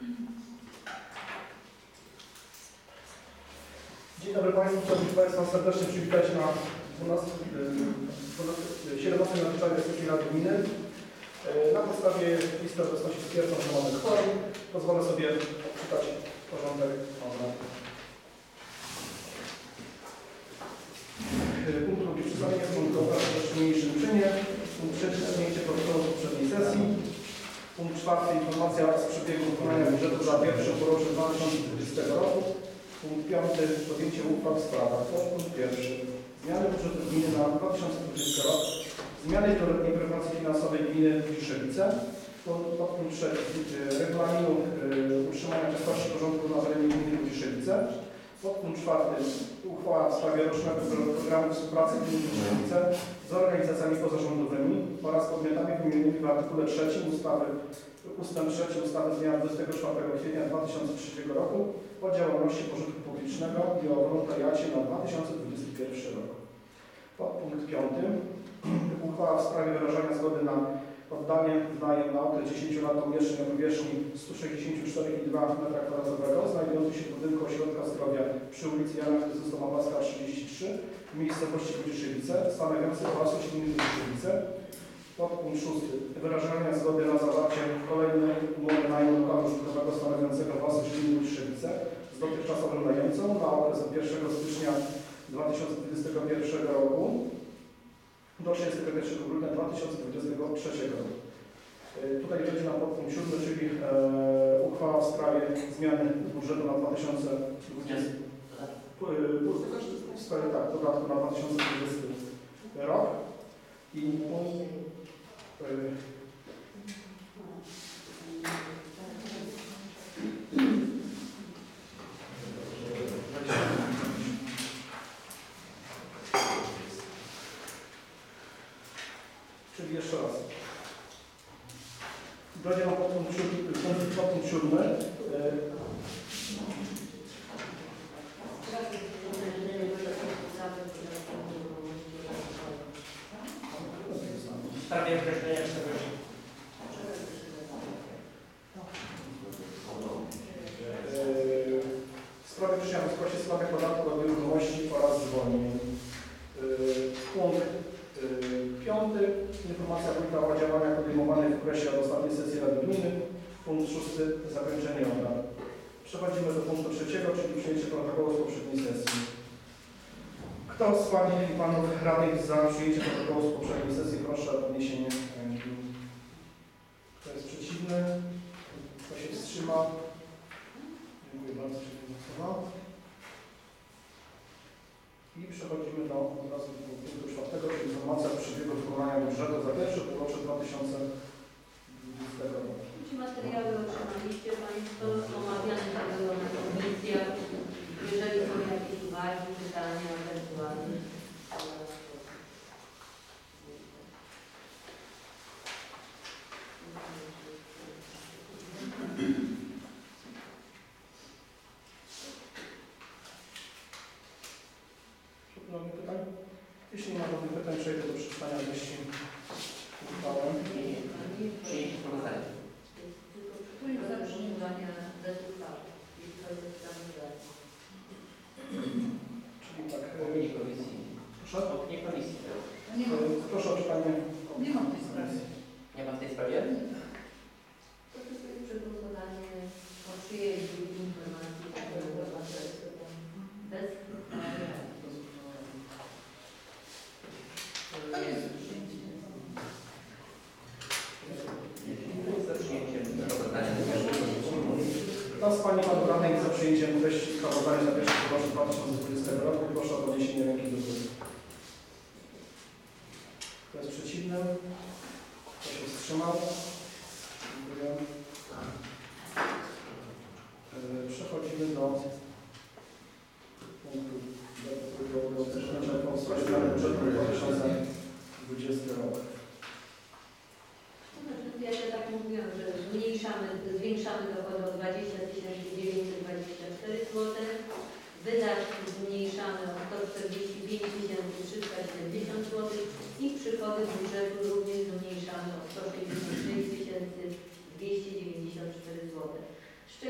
Dzień dobry Państwu, chciałbym Państwa serdecznie przywitać na 17. nadzwyczajnej sesji Rady Gminy. Na podstawie listy obecności stwierdzam, że mamy kworum. Pozwolę sobie odczytać porządek obrad. Punkt drugi przedstawienie punkt obrad w niniejszym czynie. Punkt trzeci przyjęcie protokołu poprzedniej sesji. Punkt czwarty informacja z przebiegu wykonania budżetu za pierwszy półrocze 2020 roku. Punkt piąty podjęcie uchwał w sprawach. Punkt pierwszy zmiany budżetu gminy na 2020 rok. Zmiany wieloletniej prognozy finansowej gminy Ciszewice. Punkt trzeci regulaminu utrzymania czystości porządku na terenie gminy Ciszewice. Podpunkt czwarty uchwała w sprawie rocznego programu współpracy gminy Ciszewice z organizacjami pozarządowymi oraz podmiotami wymienionymi w artykule 3 ustawy ustęp 3 ustawy z dnia 24 kwietnia 2003 roku o działalności pożytku publicznego i o wolontariacie na 2021 rok. Podpunkt 5 uchwała w sprawie wyrażania zgody na oddanie w najem na okres 10 lat pomieszczeń o powierzchni 164,2 m2 znajdujących się w budynku Ośrodka Zdrowia przy ulicy Jana Chrystusa Mapaska 33 w miejscowości Budziszewice stanowiący własność gminy Budziszewice. Podpunkt 6. Wyrażania zgody na zawarcie kolejnej umowy najmu lokalu użytkowego stanowiącego własność gminy Budziszewice z dotychczasowym najemcą na okres od 1 stycznia 2021 roku do 31 grudnia 2023 roku. Tutaj będzie na podpunkt 7, czyli uchwała w sprawie zmiany budżetu na 2020 w sprawie podatku na 2020 rok i czyli jeszcze raz. Będzie na podpunkt 7. W sprawie określenia wysokości. W sprawie określenia wysokości składek podatku od nieruchomości oraz zwolnień. Punkt 5. Informacja wójta o działaniach podejmowanych w okresie od ostatniej sesji Rady Gminy. Punkt 6. Zakończenie obrad. Przechodzimy do punktu 3, czyli przyjęcie protokołu z poprzedniej sesji. Kto z Pań i Panów radnych za przyjęcie protokołu z poprzedniej sesji, proszę o podniesienie ręki. Kto jest przeciwny? Kto się wstrzymał? Dziękuję bardzo, że się głosował. I przechodzimy od razu do punktu 4, czyli informacja o przebiegu wykonania budżetu za pierwsze półrocze 2020 roku. Ci materiały otrzymaliście Państwo, omawiane tak było na komisjach. Jeżeli są jakieś uwagi, pytania, ewentualnie. Żadnych pytań? Jeśli nie ma żadnych pytań, przejdę do przeczytania treści uchwały. Przyjęcie sprawozdania. To jest zatrzymywania rezultatów. Czyli tak. Opinie komisji. Proszę? Opinie komisji. Proszę o czytanie. Nie ma w tej sprawie. Nie ma w tej sprawie? To jest przegłosowanie o przyjęciu informacji bez Za przyjęciem sprawozdania. Kto z Pani Panów radnych jest za przyjęciem treści sprawozdania za pierwszy półrocze 2020 roku? Proszę o podniesienie ręki do góry. Kto jest przeciwny? Kto się wstrzymał? Dziękuję. Przechodzimy do punktu w sprawie zmiany budżetu na 2020 rok. Ja się tak mówiłam, że zwiększamy dochody o 20 924 zł, wydatki zmniejszamy o 145 370 zł i przychody budżetu również zmniejszamy o 166 294 zł. Z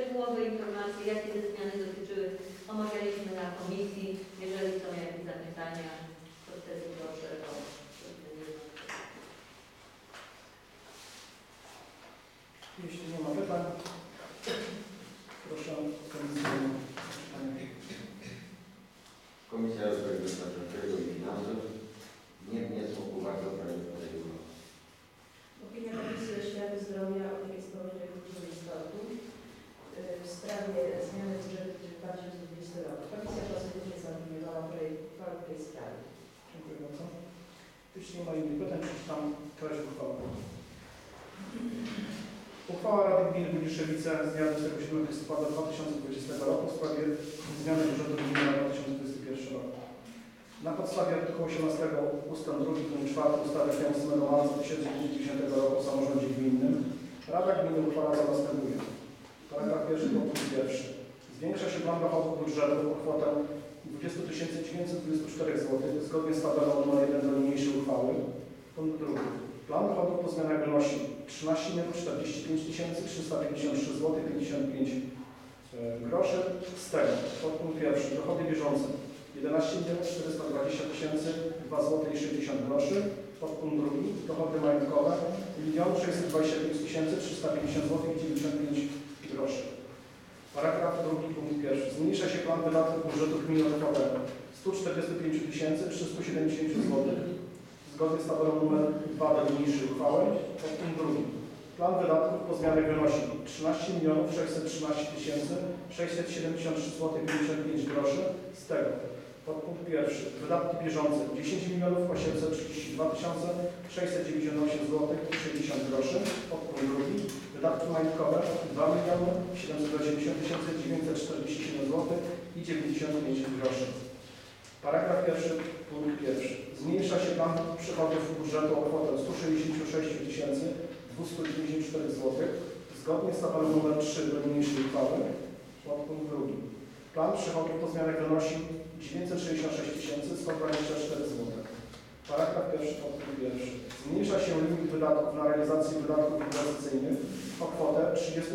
Uchwała Rady Gminy Budziszewice z dnia 27 listopada 2020 roku w sprawie zmiany budżetu gminy na 2021 rok. Na podstawie artykułu 18 ust. 2 punkt 4 ustawy z dnia 8 marca 2010 roku o samorządzie gminnym Rada Gminy uchwala co następuje. Paragraf 1 punkt 1. Zwiększa się plan dochodów budżetu o kwotę 20 924 zł zgodnie z tabelą nr 1 do niniejszej uchwały. Punkt 2. Plan dochodów po zmianach wynosi 13 45 353 zł 55 groszy. Z tego podpunkt 1. Dochody bieżące 11 420 2 zł i 60 groszy. Podpunkt 2. Dochody majątkowe 1 625 350 zł i 95 groszy. Paragraf 2 punkt 1. Zmniejsza się plan wydatków budżetu gminy o kwotę 145 370 zł zgodnie z tabelą nr 2 do niniejszej uchwały. Podpunkt 2. Plan wydatków po zmianach wynosi 13 613 673 zł 55 groszy. Z tego podpunkt 1. Wydatki bieżące 10 832 698 zł 60 groszy. Podpunkt 2. Wydatki majątkowe 2 780 947 zł i 95 groszy. Paragraf 1. Punkt 1. Zmniejsza się plan przychodów budżetu o kwotę 166 294 zł zgodnie z tabelą nr 3 do niniejszej uchwały. Podpunkt 2. Plan przychodów po zmianach wynosi 966 124 zł. Paragraf 1. Podpunkt 1. Zmniejsza się limit wydatków na realizację wydatków inwestycyjnych o kwotę 30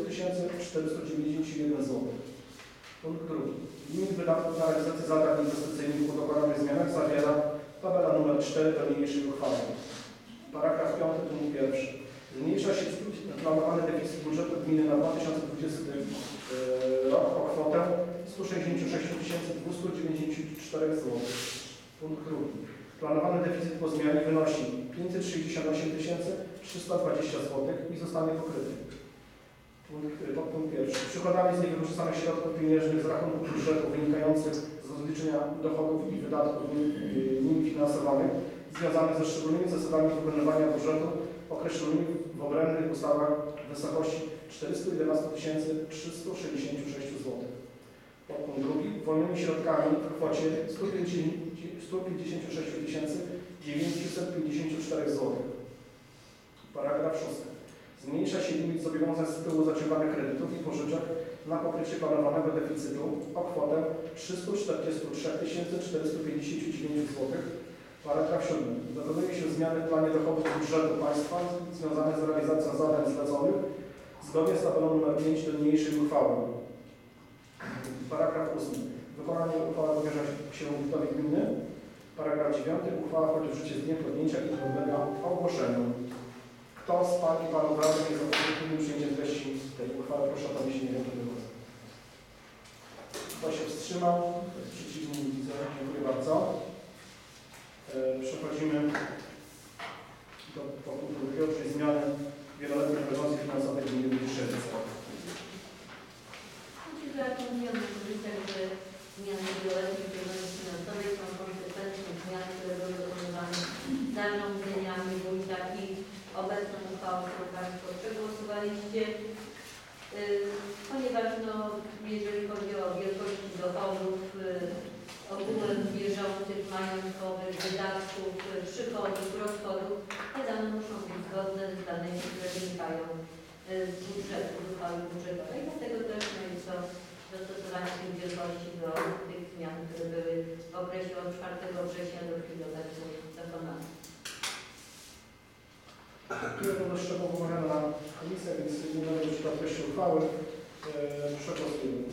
491 zł. Punkt 2. Limit wydatków na realizację zadań inwestycyjnych po dokonanych zmianach zawiera tabela nr 4 do niniejszej uchwały. Paragraf 5. Punkt 1. Zmniejsza się planowany deficyt budżetu gminy na 2020 rok o kwotę 166 294 zł. Punkt 2. Planowany deficyt po zmianie wynosi 568 320 zł i zostanie pokryty. Podpunkt 1. Przychodami z niewykorzystanych środków pieniężnych z rachunku budżetu wynikających z rozliczenia dochodów i wydatków nimi finansowanych związanych ze szczególnymi zasadami wykonywania budżetu określonymi w odrębnych ustawach w wysokości 411 366 zł. Podpunkt 2. Wolnymi środkami w kwocie 156 954 zł. Paragraf 6. Zmniejsza się limit zobowiązań z tytułu zaciąganych kredytów i pożyczek na pokrycie planowanego deficytu o kwotę 343 459 zł. Paragraf 7. Dokonuje się zmiany w planie dochodów budżetu państwa związanych z realizacją zadań zleconych zgodnie z tabelą nr 5 do niniejszej uchwały. Paragraf 8. Wykonanie uchwały powierza się wójtowi gminy. Paragraf 9. Uchwała wchodzi w życie z dniem podjęcia i podlega ogłoszeniu. Kto z Pań i Panów Radnych jest za pozytywnym przyjęciem treści tej uchwały? Proszę o podniesienie ręki do góry. Kto się wstrzymał? Przeciwnie nie widzę. Dziękuję bardzo. Przechodzimy do punktu drugiego, czyli zmiany wieloletniej prognozy finansowej gminy Budziszewice. Zapomniałam powiedzieć, że zmiany wieloletniej prognozy finansowej są konsekwencją zmian, które były dokonywane zarządzeniami wójta i obecną uchwałą, którą Państwo przegłosowaliście, ponieważ jeżeli chodzi o wielkości dochodów, ogółem bieżących, majątkowych, wydatków, przychodów, rozchodów, te dane muszą być zgodne z danymi, które wynikają z budżetu, z uchwały budżetowej. Dlatego też jest to dostosowanie tych wielkości do tych zmian, które były w okresie od 4 września do chwili obecnej dokonane. Które to szczegółowo omawiane na komisję, więc nie będę już czytał treści uchwały. Przegłosujemy.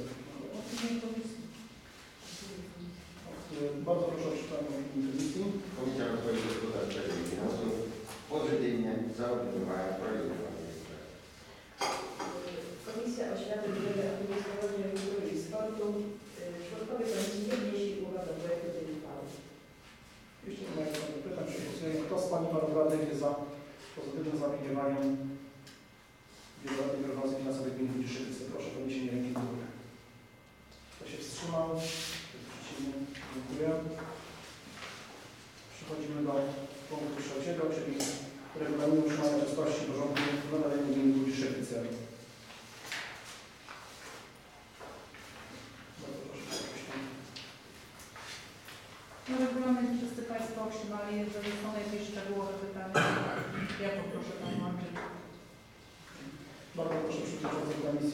Bardzo proszę o czytanie opinii komisji. Komisja Rozwoju Gospodarczego i Finansów pozytywnie zaopiniowała projekt uchwały. Komisja Oświaty, Zdrowia, Aktywności Społecznej, Kultury i Sportu. Członkowie komisji nie wnieśli uwag do projektu tej uchwały. Jeśli nie ma żadnych pytań, przegłosujemy. Kto z Pani Panów Radnych jest za pozytywnym zaopiniowaniem wieloletniej prognozy finansowej gminy Budziszewice? Proszę o podniesienie ręki do góry. Kto się wstrzymał? Przeciwnie. Dziękuję. Przechodzimy do punktu trzeciego, czyli regulaminu utrzymania czystości i porządku w terenie gminy Budziszewice. Wityszywice. Bardzo proszę, jakieś tam. No regulamin wszyscy Państwo otrzymali, jeżeli są jakieś szczegółowe pytania, ja poproszę Panią Andrzej. Bardzo proszę przewodniczącego komisji.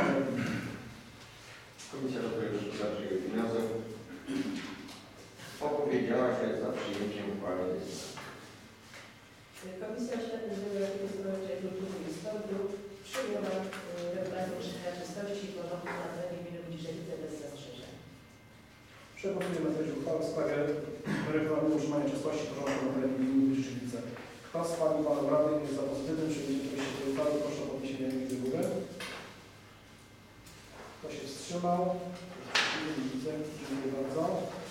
Komisja Rozwoju Gospodarczego i Finansów opowiedziała się za przyjęciem uchwały tej ustawy. Komisja Oświaty, Zdrowia i Społecznej Kultury i Sportu przyjęła regulamin utrzymania czystości i porządku na terenie gminy Budziszewice bez zastrzeżeń. Przegłosujemy też uchwałę w sprawie regulaminu utrzymania czystości i porządku na terenie gminy Budziszewice. Kto z Pani Panów Radnych jest za pozytywnym przyjęciem tej uchwały, proszę o podniesienie ręki do góry. Kto się wstrzymał? Nie widzę. Dziękuję bardzo.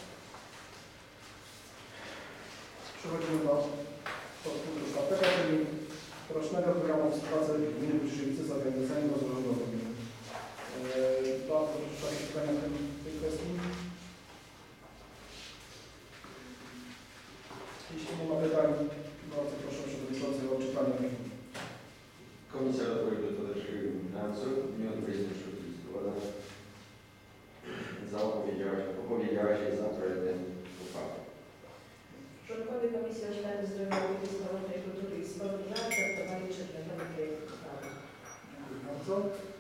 Przechodzimy do punktu 4, czyli rocznego programu współpracy gminy Budziszewice z organizacjami pozarządowymi. Bardzo proszę o pytania w tej kwestii. Jeśli nie ma pytań, bardzo proszę przewodniczącego o czytanie. Komisja Rozwoju Gospodarczego i Finansów w dniu 26 listopada opowiedziała się za projektem uchwały. Członkowie Komisji Oświaty, Zdrowia i Społecznej Kultury i Sportu zaakceptowali przedmiotowy projekt uchwały. Dziękuję bardzo.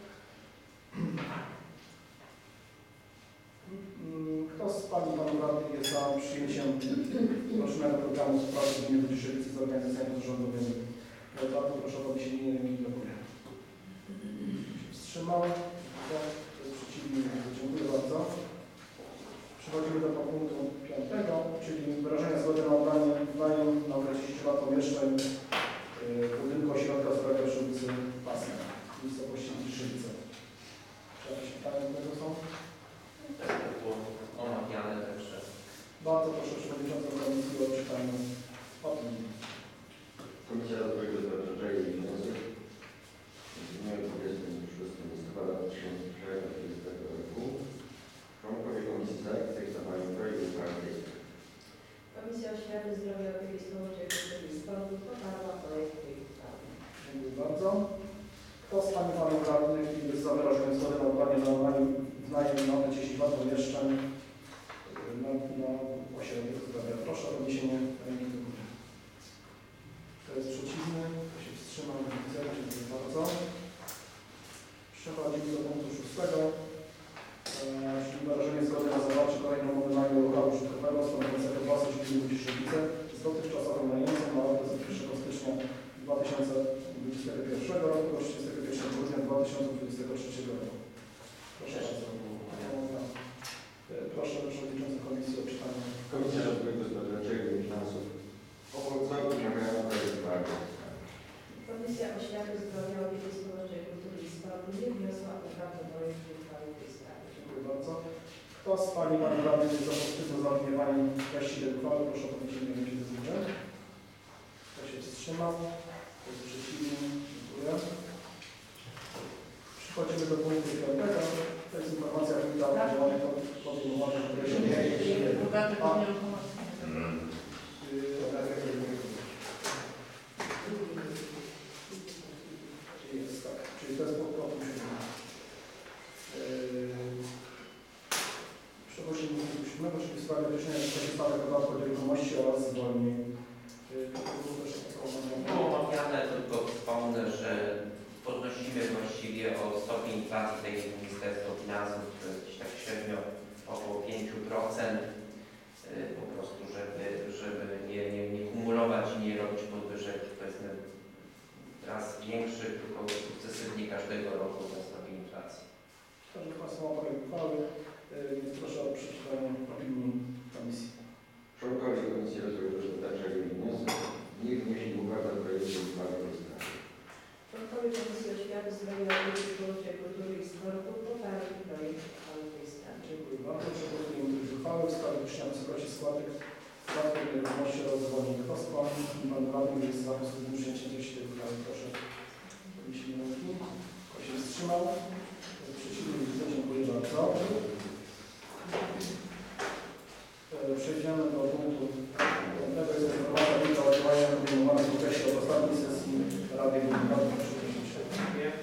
Kto z Pani Panów Radnych jest za przyjęciem rocznego programu współpracy gminy Budziszewice z organizacjami pozarządowymi? Bardzo proszę o podniesienie ręki do góry. Wstrzymał? Przeciwnie. Dziękuję bardzo. Przechodzimy do punktu 5, czyli wyrażenie zgody na oddanie w najem na okres 10 lat pomieszczeń budynku ośrodka zdrowia przy ulicy Pasja w miejscowości Budziszewice. Czy jakieś pytania do tego są? Tak, to było omawiane także. Bardzo proszę przewodniczącą komisji o czytanie opinii. Komisja Rozwoju Gospodarczego i Finansów w dniu 26 listopada 2020 roku członkowie komisji zaakceptowali projekt uchwały tej sprawy. Komisja Oświaty, Zdrowia, Opieki Społecznej, Kultury i Sportu poparła projekt tej uchwały. Dziękuję bardzo. Kto z Pani Panów Radnych jest za wyrażeniem zgody na oddanie w najem na okres 10 lat pomieszczeń na ośrodek zdrowia? Proszę o podniesienie ręki do góry. Kto jest przeciwny? Kto się wstrzymał? Widzę. Dziękuję bardzo. Przechodzimy do punktu 6, czyli wyrażenie zgody na zawarcie kolejnej umowy najmu lokalu użytkowego stanowiącego własność gminy Budziszewice z dotychczasowym najemcą na okres od 1 stycznia 2021 roku do 31 grudnia 2023 roku. Proszę bardzo. Proszę przewodniczący komisji o czytanie. Komisja Rozwoju Gospodarczego i Finansów opowiedziała projekt uchwały. Komisja Oświaty, Zdrowia, Opieki Społecznej, Kultury i Sportu nie wniosła o uwagę projekt uchwały w tej sprawie. Dziękuję bardzo. Kto z Pani Panów Radnych jest za pozytywnym zaopiniowaniem treści tej uchwały? Proszę o podniesienie ręki do góry. Kto się wstrzymał? Kto jest przeciwny? Dziękuję. Przechodzimy do punktu 5. To jest informacja wójta o działaniach podejmowanych w okresie Bogaty podmiot pomocy. Jest tak, czyli to jest pod punktem 7. Przechodzimy do punktu 7, czyli w sprawie wyjaśnienia wysokości stawek podatku od nieruchomości oraz zwolnień. Było omawiane, tylko wspomnę, że podnosimy właściwie o stopień inflacji tej Ministerstwa Finansów, to jest gdzieś tak średnio około 5%, po prostu, żeby nie kumulować i nie robić podwyżek, powiedzmy raz większych, tylko sukcesywnie każdego roku ten stopień inflacji. Każdy Państwo ma projekt uchwały, więc proszę o przeczytanie opinii komisji. Członkowie Komisji Rozwoju Gospodarczego i Finansów nie wnieśli uwag do projektu uchwały tej sprawy. Członkowie Komisji Oświaty, Zdrowia, Opieki Społecznej, Kultury i Sportu poparli projekt uchwały w tej sprawie. Dziękuję bardzo. Przegłosujemy tryb uchwały w sprawie wyjaśnienia wysokości składek podatku od nieruchomości oraz zwolnień. Kto z Pan Radnych jest za pozytywnym przyjęciem treści tej uchwały? Proszę podnieść ręki. Kto się wstrzymał? Przeciwnie, widzę. Dziękuję bardzo. Przejdziemy do punktu 5. Jest informacja wójta o działaniach podejmowanych w okresie od ostatniej sesji Rady Gminy.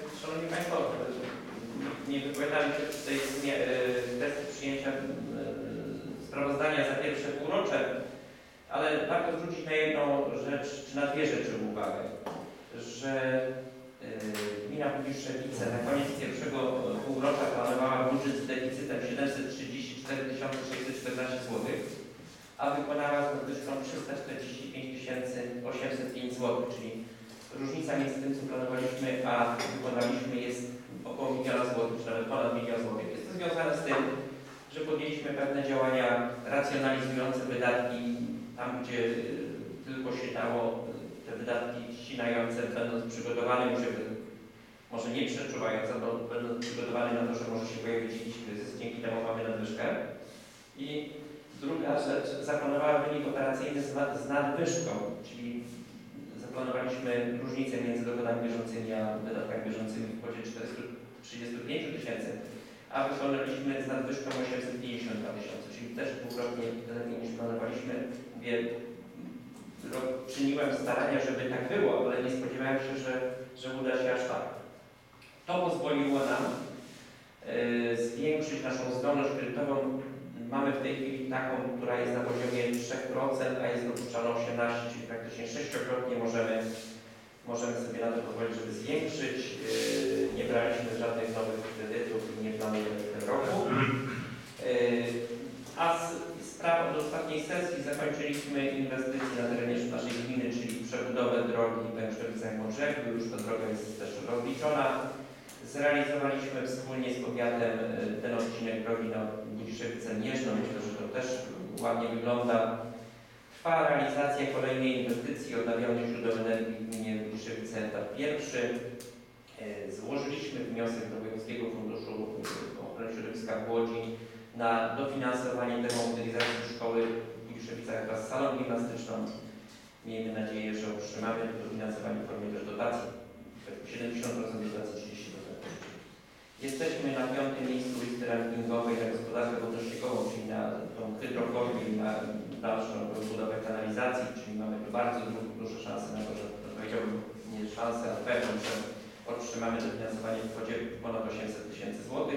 wypowiadamy się w tej kwestii przyjęcia sprawozdania za pierwsze półrocze, ale warto zwrócić na jedną rzecz, czy na dwie rzeczy uwagę, że gmina Budziszewice na koniec pierwszego półrocza planowała budżet z deficytem 734 614 zł, a wykonała z nadwyżką 345 805 zł, czyli różnica między tym, co planowaliśmy, a wykonaliśmy jest około 1 000 000 zł, czy nawet ponad 1 000 000 zł. Jest to związane z tym, że podjęliśmy pewne działania racjonalizujące wydatki tam, gdzie tylko się dało, te wydatki ścinające, będąc przygotowanym, może nie przeczuwając, bo będąc przygotowany na to, że może się pojawić jakiś kryzys, dzięki temu mamy nadwyżkę. I druga rzecz, zaplanowała wynik operacyjny z nadwyżką, czyli zaplanowaliśmy różnicę między dochodami bieżącymi a wydatkami bieżącymi w kwocie 435 000, a wykonaliśmy z nadwyżką 852 000, czyli też dwukrotnie lepiej niż planowaliśmy. Czyniłem starania, żeby tak było, ale nie spodziewałem się, że uda się aż tak. To pozwoliło nam zwiększyć naszą zdolność kredytową. Mamy w tej chwili taką, która jest na poziomie 3%, a jest dopuszczalna 18%, czyli praktycznie 6-krotnie możemy sobie na to pozwolić, żeby zwiększyć. Nie braliśmy żadnych nowych kredytów i nie planujemy w tym roku. A sprawą od ostatniej sesji zakończyliśmy inwestycje na terenie naszej gminy, czyli przebudowę drogi w Węgrzowicach-Modrzewku. Już ta droga jest też rozliczona. Zrealizowaliśmy wspólnie z powiatem ten odcinek drogi na Budziszewice-Mierzno. Myślę, że to też ładnie wygląda. Trwa realizacja kolejnej inwestycji odnawialnych źródeł energii w gminie Budziszewice, etap pierwszy. Złożyliśmy wniosek do Wojewódzkiego Funduszu Ochrony Środowiska w Łodzi na dofinansowanie termomodernizacji szkoły w Budziszewicach wraz z salą gimnastyczną. Miejmy nadzieję, że otrzymamy to dofinansowanie w formie też dotacji. 70% dotacji, 30%. Jesteśmy na 5. miejscu listy rankingowej na gospodarkę wodno-ściekową, czyli na tą hydrokornię i na dalszą budowę kanalizacji, czyli mamy tu bardzo duże szanse na to, że powiedziałbym nie szanse, ale pewną, że otrzymamy dofinansowanie w kwocie ponad 800 000 złotych.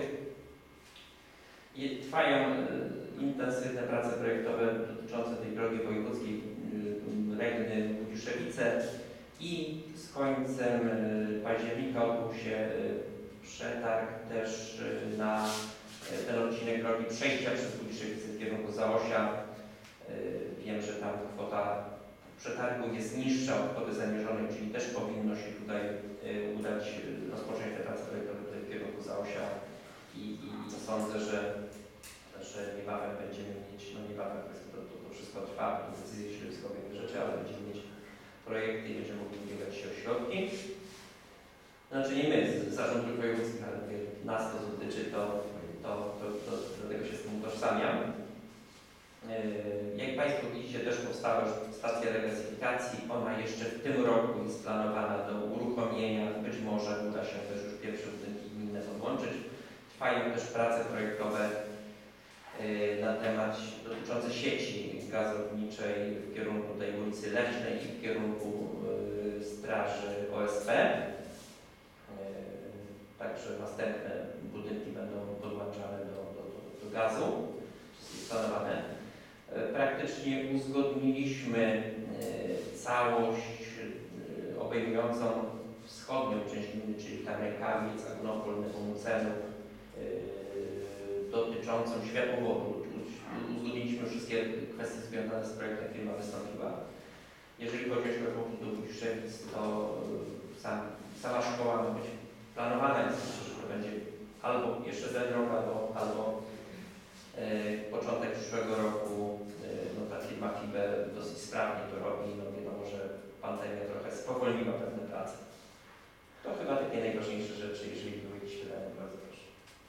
Trwają intensywne prace projektowe dotyczące tej drogi wojewódzkiej Regny-Budziszewice i z końcem października odbył się przetarg też na ten odcinek drogi przejścia przez Budziszewice w kierunku Zaosia. Wiem, że tam kwota przetargu jest niższa od kwoty zamierzonej, czyli też powinno się tutaj udać rozpocząć te prace projektowe w kierunku Zaosia i sądzę, że niebawem będziemy mieć, no niebawem to wszystko trwa, decyzje środowiskowe i rzeczy, ale będziemy mieć projekty i będziemy mogli ubiegać się o środki. Znaczy nie my, Zarząd Dróg Wojewódzkich, ale nas to dotyczy, dlatego się z tym utożsamiam. Jak Państwo widzicie, też powstała już stacja regasyfikacji. Ona jeszcze w tym roku jest planowana do uruchomienia. Być może uda się też już pierwsze budynki gminne podłączyć. Trwają też prace projektowe na temat dotyczące sieci gazowniczej w kierunku tej ulicy Leśnej i w kierunku straży OSP. Także następne budynki będą podłączane do gazu, jest planowane. Praktycznie uzgodniliśmy całość obejmującą wschodnią część gminy, czyli Rękawic, Agnopol, Nepomucenów, dotyczącą światłowodu. Uzgodniliśmy wszystkie kwestie związane z projektem, firma wystąpiła. Jeżeli chodzi o światłowód do Budziszewic, to sama szkoła ma być planowana, jest, że to będzie albo jeszcze ten rok, albo początek przyszłego roku. No, ta firma Fiber dosyć sprawnie to robi. No, wiadomo, że pandemia trochę spowolniła pewne prace. To chyba takie najważniejsze rzeczy, jeżeli były jakieś pytania, bardzo proszę.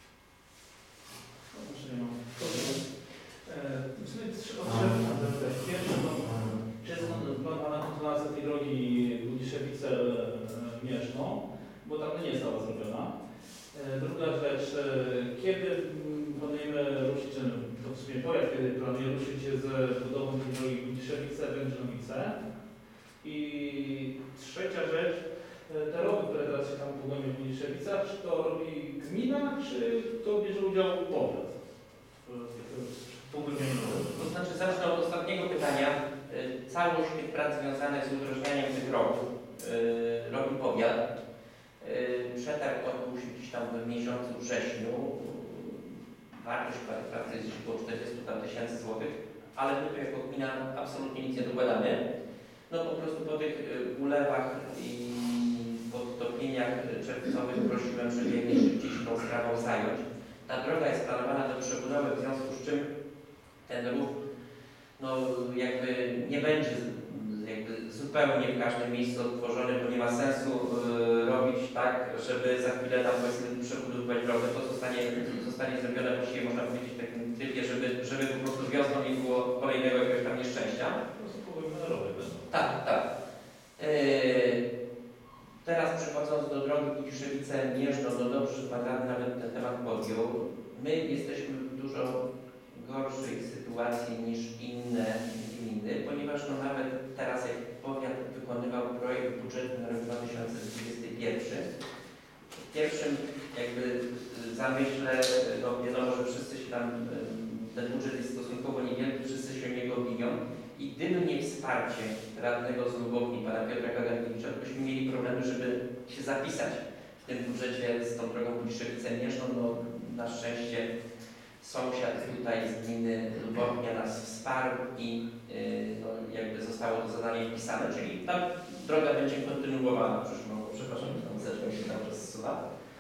W sumie trzy obszary. Pierwsze to, czy jest planowana kontynuacja tej drogi Budziszewice-Mierzno, bo tam nie została zrobiona. Druga rzecz, kiedy planujemy ruszyć, to w sumie powiat, kiedy planuje ruszyć z budową tej drogi Budziszewice-Węgrzowice. I trzecia rzecz, te rowy, które teraz się tam budują w Budziszewice, Buszewica, czy to robi gmina, czy to bierze udział powiat w pogłębieniu? To znaczy zacznę od ostatniego pytania. Całość tych prac związanych z udrożnianiem tych rowów robi powiat. Przetarg odbył się gdzieś tam w miesiącu wrześniu. Wartość pracy jest gdzieś około 40 tysięcy złotych, ale my tu jako gmina absolutnie nic nie dokładamy. No po prostu po tych ulewach i podtopieniach czerwcowych prosiłem, żeby jak najszybciej się tą sprawą zająć. Ta droga jest planowana do przebudowy, w związku z czym ten ruch no jakby nie będzie jakby zupełnie w każdym miejscu odtworzony, bo nie ma sensu robić tak, żeby za chwilę tam powiedzmy przebudowywać drogę. To zostanie zrobione właściwie można powiedzieć w takim trybie, żeby po prostu wiosną nie było kolejnego jakiegoś tam nieszczęścia. Po prostu pogłębione rowy będą. Tak, tak. Teraz przechodząc do drogi Budziszewice-Mierzno, no dobrze, że Pan Radny nawet ten temat podjął. My jesteśmy w dużo gorszej sytuacji niż inne gminy, ponieważ no nawet teraz jak powiat wykonywał projekt budżetu na rok 2021, w pierwszym jakby zamyśle, no wiadomo, że wszyscy się tam, ten budżet jest stosunkowo niewielki, wszyscy się o niego biją i gdyby nie wsparcie radnego z Lubowni, pana Piotra Kadarkiewicza, to byśmy mieli problemy, żeby się zapisać w tym budżecie z tą drogą Budziszewice-Mierzno. No na szczęście sąsiad tutaj z gminy Lubownia nas wsparł i no, jakby zostało to zadanie wpisane, czyli ta droga będzie kontynuowana w przyszłym roku. Przepraszam, tam zaczęło się tam przesuwa.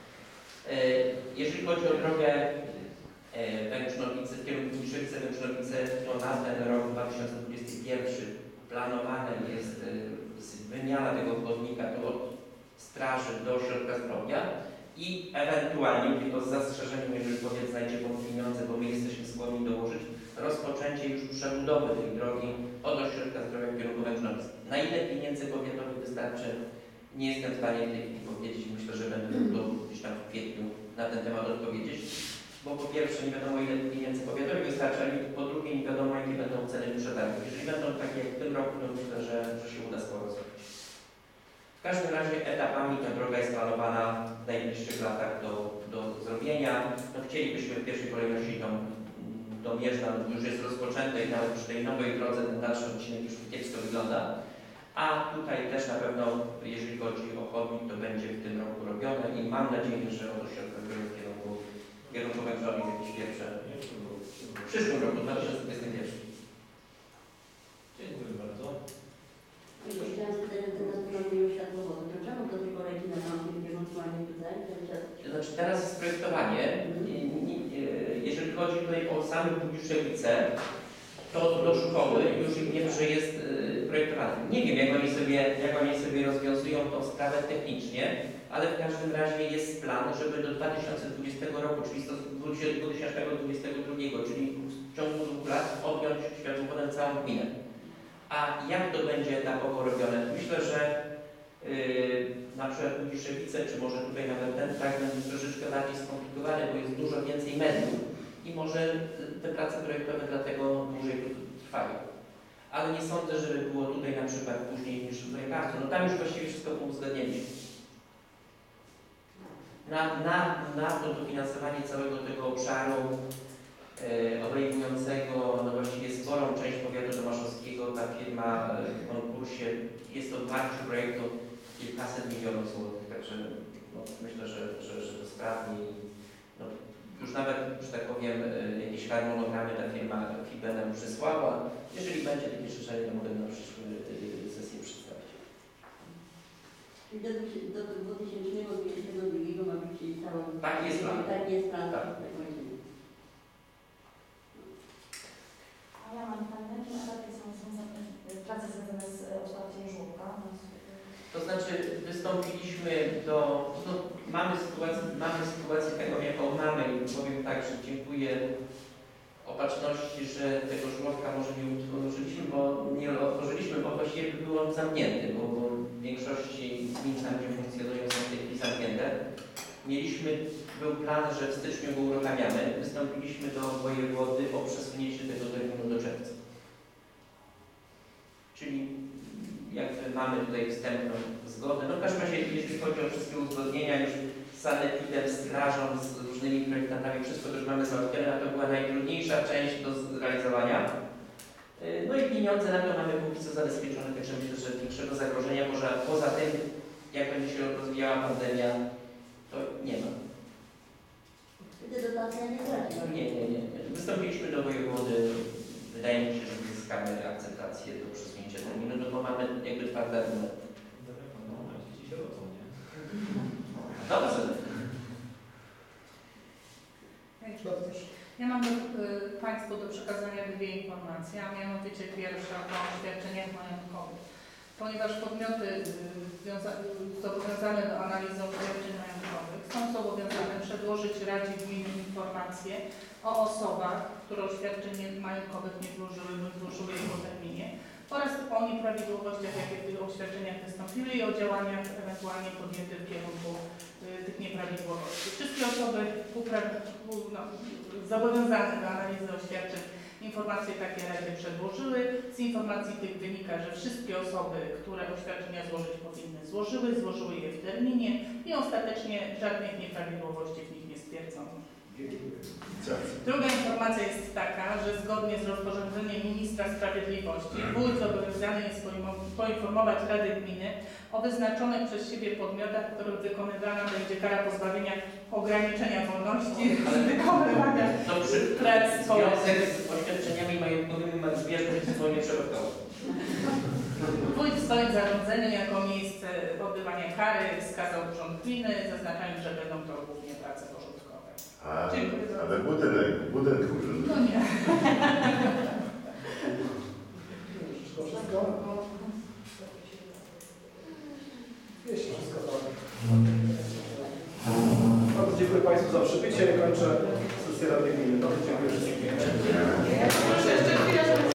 Jeżeli chodzi o drogę Węgrznowice, w kierunku Budziszewice-Węgrznowice, to na ten rok 2021 planowana jest wymiana tego chodnika od straży do ośrodka zdrowia i ewentualnie, mówię to z zastrzeżeniem, jeżeli powiat znajdzie pieniądze, bo my jesteśmy skłonni dołożyć, rozpoczęcie już przebudowy tej drogi od ośrodka zdrowia w kierunku Węgrznowic. Na ile pieniędzy powiatowi wystarczy, nie jestem w stanie w tej chwili powiedzieć. Myślę, że będę mógł gdzieś tam w kwietniu na ten temat odpowiedzieć, bo po pierwsze nie wiadomo ile pieniędzy powiatowi wystarczy, a po drugie nie wiadomo jakie będą ceny przetargów. Jeżeli będą takie jak w tym roku, to myślę, że się uda sporo zrobić. W każdym razie etapami ta droga jest planowana w najbliższych latach do zrobienia. No, chcielibyśmy w pierwszej kolejności do Mierzna, no, już jest rozpoczęte i nawet przy tej nowej drodze ten dalszy odcinek już kiepsko wygląda. A tutaj też na pewno, jeżeli chodzi o chodnik, to będzie w tym roku robione i mam nadzieję, że od ośrodka w kierunku Węgrznowic jakieś pierwsze w przyszłym roku, 2021. Dziękuję bardzo. Chciałam zapytać na temat programu światłowego. To czemu do tej pory na tamtym kierunku, a nie tutaj? Znaczy teraz jest projektowanie. Jeżeli chodzi tutaj o same Budziszewice, to do szkoły już wiem, że jest projektowane. Nie wiem, jak oni sobie rozwiązują tą sprawę technicznie, ale w każdym razie jest plan, żeby do 2020 roku, czyli do 2022, czyli w ciągu 2 lat objąć światłowodem całą gminę. A jak to będzie etapowo robione? Myślę, że na przykład Budziszewice, czy może tutaj nawet ten fragment jest troszeczkę bardziej skomplikowany, bo jest dużo więcej mediów i może te prace projektowe dlatego dłużej trwają. Ale nie sądzę, żeby było tutaj na przykład później niż w lekarstwie. No tam już właściwie wszystko uzgodniliśmy. Na to dofinansowanie całego tego obszaru obejmującego no właściwie sporą część powiatu tomaszowskiego, ta firma w konkursie jest to wartość projektu kilkaset milionów złotych, także no, myślę, że to sprawnie. No, już nawet, że tak powiem, jakieś harmonogramy ta firma FIBE nam przysłała. Jeżeli będzie takie życzenie, to mogę na przyszłej sesji przedstawić. Czyli do 2022 ma być całą... Tak jest plan. Tak jest plan. Tak. A ja mam pytanie, jakie etapy są prace związane z otwarciem żłobka? To znaczy wystąpiliśmy no, mamy sytuację taką, jaką mamy i powiem tak, że dziękuję opatrzności, że tego żłobka może nie otworzyliśmy, bo właściwie był on zamknięty, bo w większości gmin, tam gdzie funkcjonują, są w tej chwili zamknięte. Był plan, że w styczniu go uruchamiamy. Wystąpiliśmy do wojewody o przesunięcie tego terminu do czerwca. Czyli jakby mamy tutaj wstępną zgodę. No w każdym razie, jeśli chodzi o wszystkie uzgodnienia, już sanepidem, strażą, z różnymi projektantami, wszystko to już mamy załatwione, a to była najtrudniejsza część do zrealizowania. No i pieniądze na to mamy póki co zabezpieczone, także myślę, że większego zagrożenia poza tym, jak będzie się rozwijała pandemia, to nie ma. Wtedy dotacja nie traci. No nie. Wystąpiliśmy do wojewody. Wydaje mi się, że uzyskamy akceptację do przesunięcia terminu, no bo mamy jakby twardy argument. Dzieci się rodzą, nie? Dobrze. Ja mam Państwu do przekazania dwie informacje, a mianowicie pierwsza o świadczeniach majątkowych. Ponieważ podmioty zobowiązane do analizy oświadczeń majątkowych są zobowiązane przedłożyć Radzie Gminy informacje o osobach, które oświadczeń majątkowych nie złożyły lub złożyły je po terminie oraz o nieprawidłowościach, jakie w tych oświadczeniach wystąpiły i o działaniach ewentualnie podjętych w kierunku tych nieprawidłowości. Wszystkie osoby zobowiązane do analizy oświadczeń informacje takie Radzie przedłożyły. Z informacji tych wynika, że wszystkie osoby, które oświadczenia złożyć powinny, złożyły je w terminie i ostatecznie żadnych nieprawidłowości w nich nie stwierdzono. Druga informacja jest taka, że zgodnie z rozporządzeniem Ministra Sprawiedliwości wójt zobowiązany jest poinformować Radę Gminy o wyznaczonych przez siebie podmiotach, w których wykonywana będzie kara pozbawienia ograniczenia wolności, Ale wykonywania dobrze, prac związek społecznych. z oświadczeniami majątkowymi ma zbieżność z swoim przerokowo. Wójt w swoim zarządzeniu jako miejsce odbywania kary wskazał urząd gminy, zaznaczając, że będą to głównie prace porządkowe. Ale budynek urzędu. No nie. Wszystko? Jeśli wszystko to. Bardzo dziękuję Państwu za przybycie. Kończę sesję Rady Gminy. Bardzo dziękuję wszystkim.